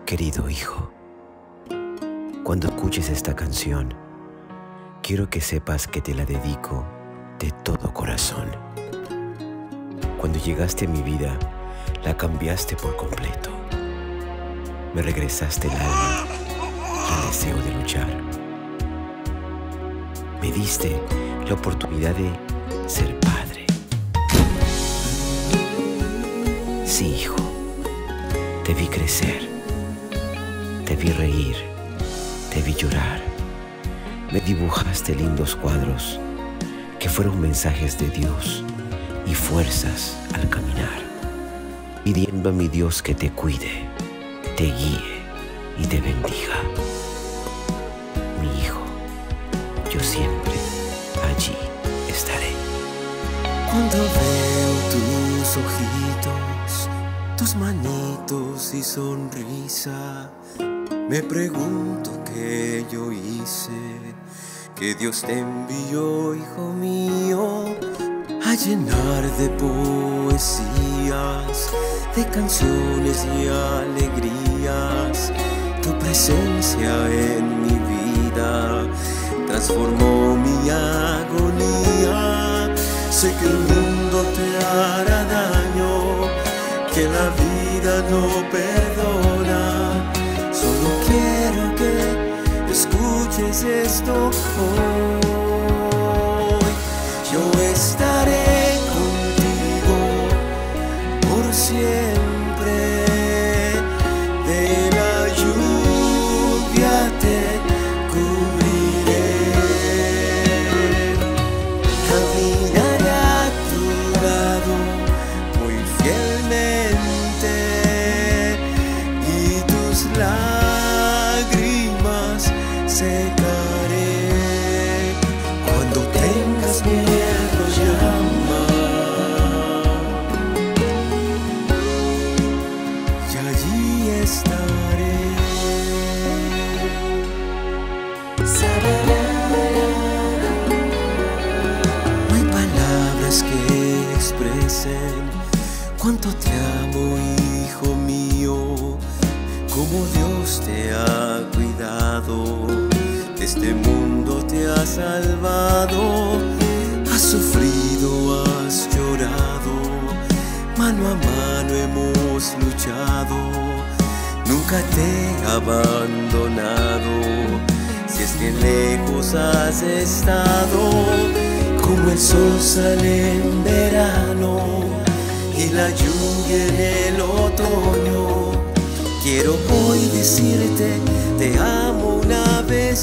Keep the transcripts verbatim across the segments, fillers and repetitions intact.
Querido hijo, cuando escuches esta canción, quiero que sepas que te la dedico de todo corazón. Cuando llegaste a mi vida, la cambiaste por completo. Me regresaste el alma y el deseo de luchar. Me diste la oportunidad de ser padre. Sí, hijo, te vi crecer, te vi reír, te vi llorar. Me dibujaste lindos cuadros que fueron mensajes de Dios y fuerzas al caminar, pidiendo a mi Dios que te cuide, te guíe y te bendiga. Mi hijo, yo siempre allí estaré. Cuando veo tus ojitos, tus manitos y sonrisa, me pregunto qué yo hice, que Dios te envió, hijo mío, a llenar de poesías, de canciones y alegrías. Tu presencia en mi vida transformó mi agonía. Sé que el mundo te hará daño, que la vida no perdona. Solo quiero que escuches esto hoy. Yo estaré contigo por siempre. De la lluvia te cubriré. Caminaré a tu lado muy fielmente, y tus lágrimas secaré. Cuando tengas miedo, llama, y allí estaré. No hay palabras que expresen cuánto te amo, hijo mío, como Dios te ha cuidado. De este mundo te ha salvado. Has sufrido, has llorado, mano a mano hemos luchado. Nunca te he abandonado. Si es que lejos has estado, como el sol sale en verano y la lluvia en el otoño, quiero hoy decirte te amo una vez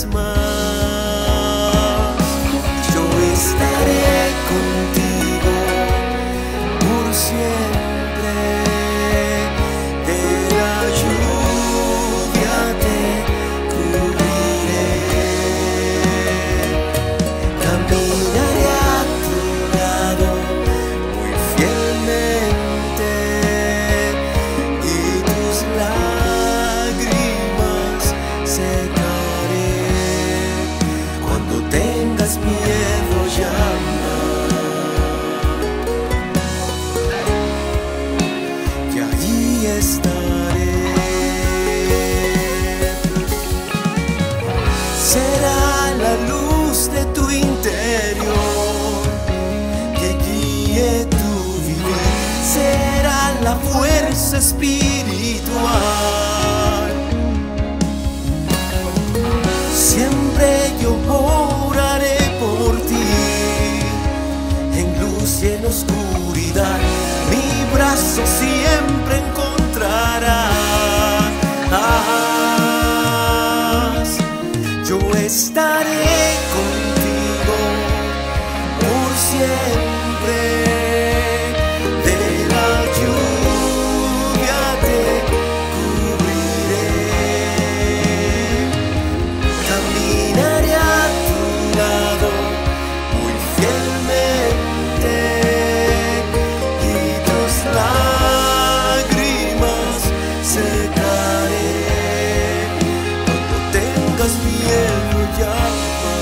más. Yo estaré contigo por siempre. De la lluvia te cubriré. Caminaré a tu lado muy fielmente, y tus lágrimas secaré. Cuando tengas miedo, llama, y ahí estaré. Será la luz de tu interior que guíe tu vivir. Será la fuerza espiritual. Siempre yo oraré por ti, en luz y en oscuridad. Mi brazo siempre encontrarás. Yo estaré contigo por siempre. De la lluvia te cubriré. Caminaré a tu lado muy fielmente, y tus lágrimas secaré. Cuando tengas miedo, llama,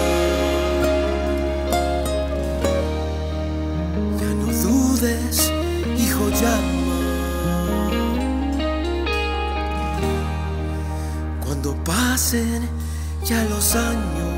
ya no dudes, hijo, llama. pasen ya los años.